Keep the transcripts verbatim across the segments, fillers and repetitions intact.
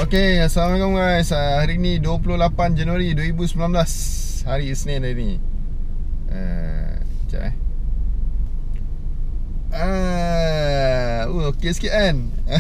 Okay, Assalamualaikum guys. Hari ni dua puluh lapan Januari dua ribu sembilan belas, hari Isnin hari ni. uh, Sekejap eh Ah, uh, okey sikit kan.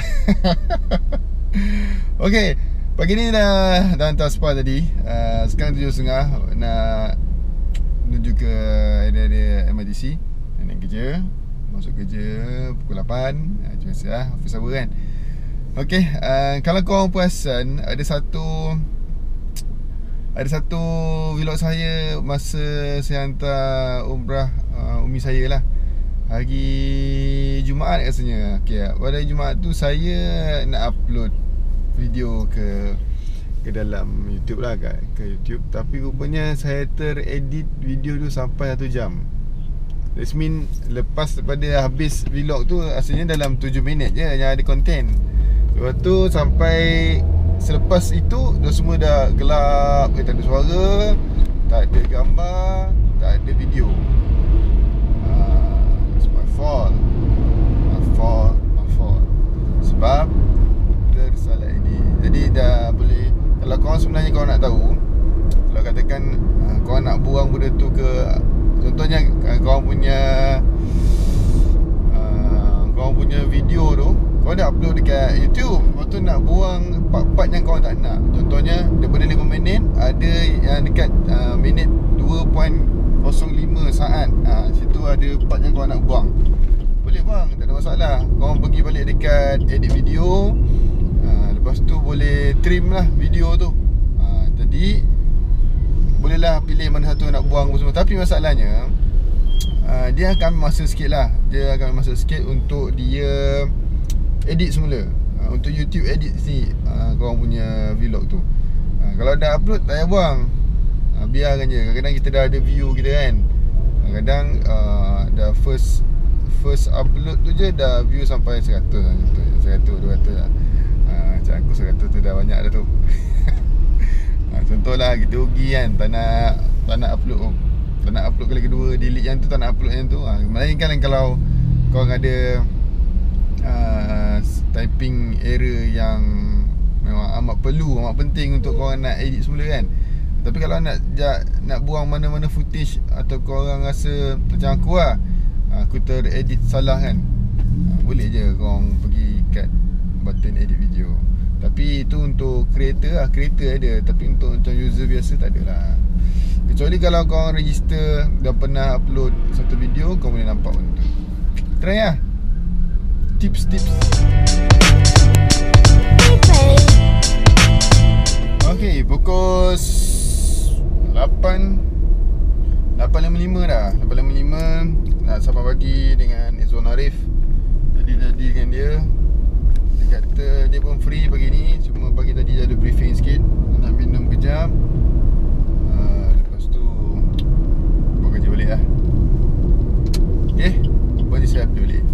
Okay, pagi ni dah dah hantar spa tadi. uh, Sekarang tujuh tiga puluh nak menuju ke area-area M R T C. Nak kerja. Masuk kerja pukul lapan. Macam biasa lah, office hour kan. Okay, uh, kalau korang perasan, ada satu Ada satu vlog saya masa saya hantar umrah uh, umi saya lah, hari Jumaat rasanya. Okay, pada Jumaat tu saya nak upload video ke ke dalam YouTube lah, ke, ke YouTube. Tapi rupanya saya teredit video tu sampai satu jam. That mean lepas daripada habis vlog tu, asalnya dalam tujuh minit je yang ada konten. Lepas tu sampai selepas itu dah semua dah gelap, eh, tak ada suara, tak ada gambar, tak ada video. uh, It's my fault. My fault My fault Sebab tersalah edit. Jadi dah boleh. Kalau korang sebenarnya korang nak tahu, kalau katakan uh, korang nak buang benda tu ke, contohnya uh, korang punya uh, korang punya video tu kau dah upload dekat YouTube, lepas tu nak buang part-part yang kau tak nak. Contohnya daripada lima minit, ada yang dekat uh, minit dua kosong lima saat. uh, Situ ada part yang kau nak buang. Boleh bang, tak ada masalah. Kau pergi balik dekat edit video, uh, lepas tu boleh trim lah video tu. uh, Jadi bolehlah pilih mana satu nak buang semua. Tapi masalahnya uh, dia akan ambil masa sikit lah. Dia akan ambil masa sikit untuk dia edit semula. uh, Untuk YouTube edit si uh, korang punya vlog tu. uh, Kalau dah upload, tak payah buang. uh, Biarkan je. Kadang-kadang kita dah ada view kita kan. Kadang-kadang uh, dah first First upload tu je dah view sampai seratus lah, contoh seratus, dua ratus lah. uh, Macam aku seratus tu dah banyak dah tu. uh, Contohlah kita rugi kan, tak nak Tak nak upload Tak nak upload kali kedua, delete yang tu, tak nak upload yang tu. uh, Melainkan kalau korang ada Uh, typing error yang memang amat perlu, amat penting untuk korang nak edit semula kan. Tapi kalau nak nak buang mana-mana footage, atau korang rasa macam aku lah, aku teredit salah kan, uh, boleh je korang pergi kat button edit video. Tapi itu untuk creator lah, creator ada. Tapi untuk macam user biasa tak ada lah. Kecuali kalau korang register dah pernah upload satu video, korang boleh nampak benda tu. Try lah tips-tips. Okay, pukul lapan lapan lima puluh lima dah. lapan lima puluh lima nak sapa pagi dengan Izwan Arif. Jadi-jadi dengan dia. Dia kata dia pun free pagi ni. Cuma pagi tadi ada briefing sikit, nak minum kejap. uh, Lepas tu buat kerja balik lah. Okay, lepas ni saya upload balik.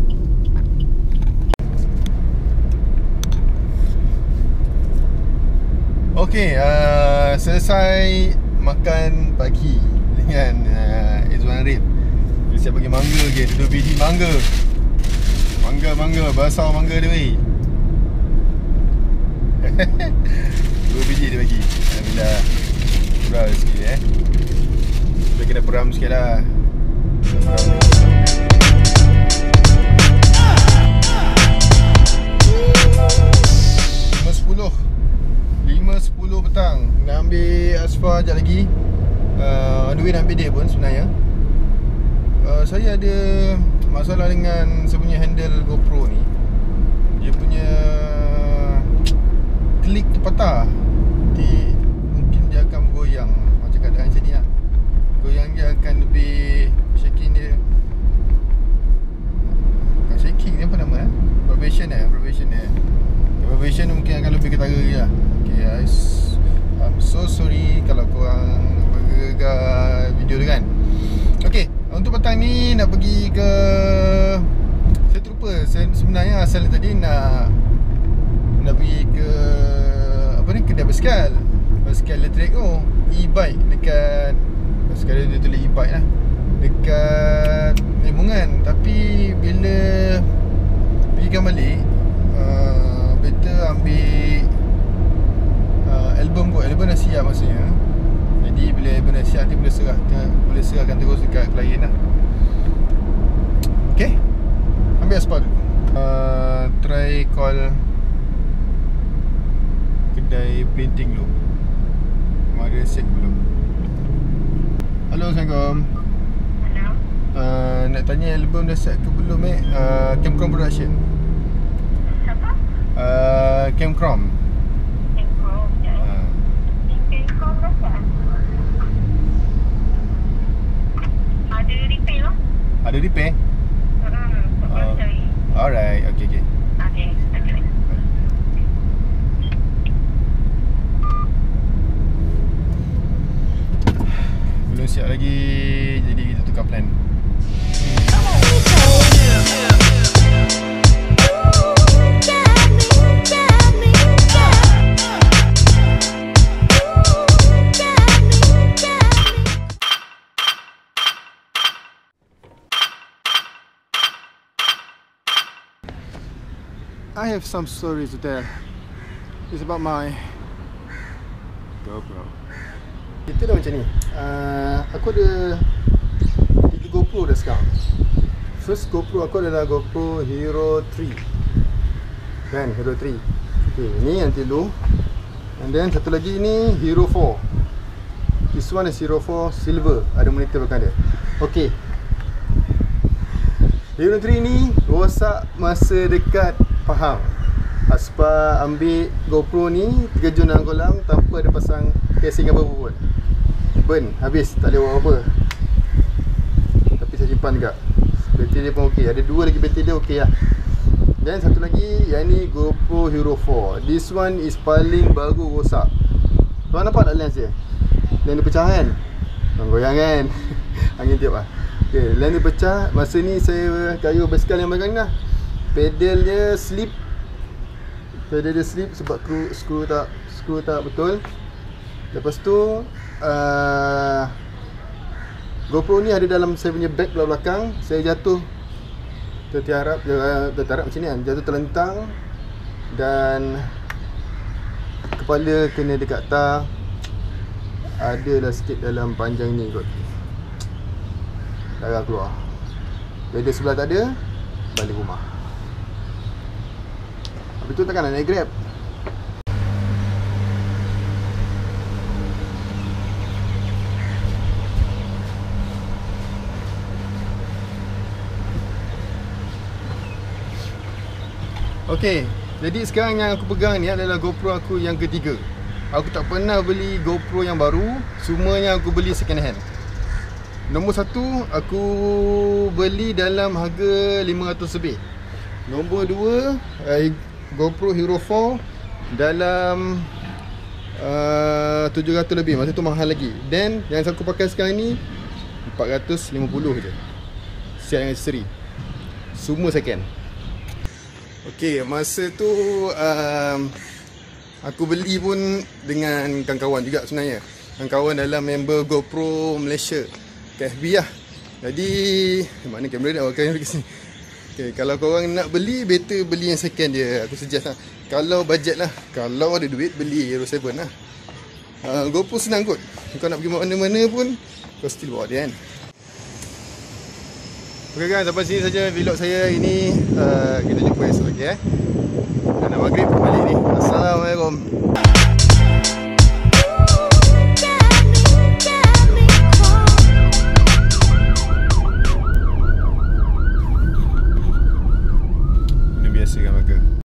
Okay, uh, selesai makan pagi dengan uh, Izwan Arif. Dia siap bagi mangga ke, dua biji mangga. Mangga, mangga, basah mangga dia weh. Dua biji dia bagi. Alhamdulillah. Kurang sikit eh. Dia kena peram sikit lah. Peram lima sepuluh lima sepuluh petang. Nak ambil Asfar sekejap lagi. uh, On the way nak ambil dia pun sebenarnya. uh, Saya ada masalah dengan saya punya handle GoPro ni. Dia punya klik tu patah. Nanti mungkin dia akan bergoyang. Macam keadaan macam ni lah. Goyang dia akan lebih shaking dia. Bukan shaking ni, apa nama eh? Vibration eh Vibration eh Vibration mungkin akan lebih ketara lagi lah. Okay guys, I'm so sorry kalau korang bergegar video tu kan. Okay, untuk petang ni nak pergi ke, saya terlupa, saya sebenarnya asal tadi nak Nak pergi ke apa ni, kedai basikal. Basikal elektrik tu, e-bike dekat, basikal dia tulis e-bike lah, dekat Limungan. Tapi bila pergikan balik, uh, better ambil dah siap maksudnya. Jadi bila iPhone dah siap, dia boleh serah, boleh serahkan terus dekat klien lah. Okay, ambil aspal dulu. uh, Try call kedai printing dulu. Ada set belum? Halo, Assalamualaikum. Hello. uh, Nak tanya album dah set ke belum eh? uh, Camcrom Production. Siapa? uh, Camcrom. Camcrom, ya. uh. Camcrom dah set? Ada repair lah. Ada repair? Hmm, tak uh, cari. Alright, okay, okay. Okay, okay. Belum siap lagi, jadi kita tukar plan. I have some stories to tell. It's about my GoPro. Kita dah macam ni. uh, Aku ada tiga GoPro dah sekarang. First GoPro aku adalah GoPro Hero three. Kan, Hero three. Okay, ni yang tilu. And then satu lagi ni Hero four. This one is Hero four Silver. Ada monitor belakang dia. Okay, Hero three ni rosak masa dekat Pahang. Aspa ambil GoPro ni terjun dalam kolam tanpa ada pasang casing apa pun. Burn, habis, tak boleh buat apa. Tapi saya simpan juga. Bateri dia pun okey. Ada dua lagi bateri dia okey lah. Dan satu lagi, yang ni GoPro Hero four. This one is paling baru rosak. Tuan nampak tak lens dia? Lens dia pecah kan? Tuan goyang kan? Angin tiup lah. Okay, lens dia pecah. Masa ni saya kayu basikal yang belakang ni lah. Pedal dia slip. Pedal dia slip sebab skru, skru tak skru tak betul. Lepas tu uh, GoPro ni ada dalam saya punya bag belah belakang. Saya jatuh tertiarap, uh, tertiarap macam ni kan. Jatuh terlentang dan kepala kena dekat tar. Adalah sikit dalam panjang ni kot. Darah keluar. Pedal sebelah tak ada. Balik rumah. Habis tu takkan nak naik Grab. Okay, jadi sekarang yang aku pegang ni adalah GoPro aku yang ketiga. Aku tak pernah beli GoPro yang baru. Semuanya aku beli second hand. Nombor satu, aku beli dalam harga lima ratus lebih. Nombor dua, eh, GoPro Hero four dalam uh, tujuh ratus lebih. Masa tu mahal lagi. Dan yang aku pakai sekarang ni empat ratus lima puluh je. Siap dengan aksesori. Semua second. Okay, masa tu um, aku beli pun dengan kawan-kawan juga sebenarnya. Kawan-kawan dalam member GoPro Malaysia, K F B lah. Jadi mana kamera nak pakai ke sini. Okay, kalau korang nak beli, better beli yang second dia. Aku suggest lah. Kalau budget lah, kalau ada duit, beli Hero seven lah. uh, GoPro senang kot. Kau nak pergi mana-mana pun, kau still bawa dia kan. Okay kan, sampai sini saja vlog saya ini. uh, Kita jumpa esok lagi eh. Dan nak maghrib balik ni. Assalamualaikum.